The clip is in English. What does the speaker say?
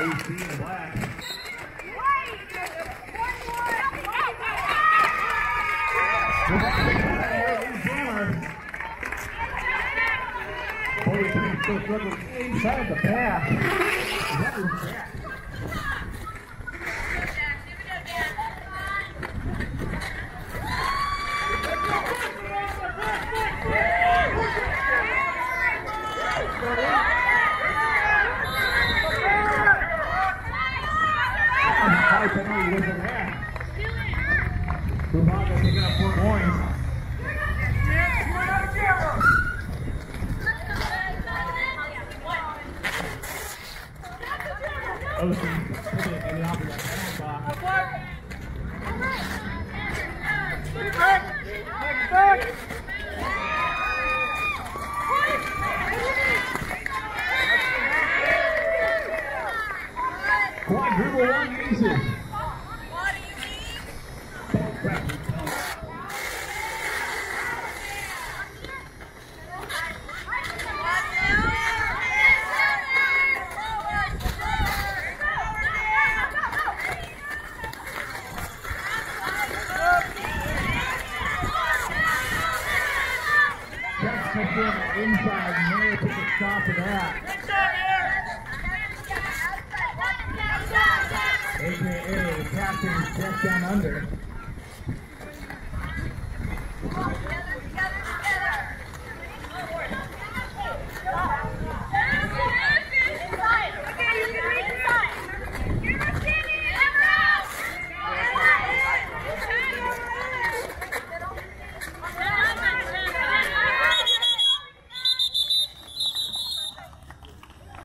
AC Black. Inside the pass. That was back. High penalty with the half. Bravado picking up 4 points. Quadruple one aces. Inside, Mary took a stop for that. AKA Captain Step Down Under.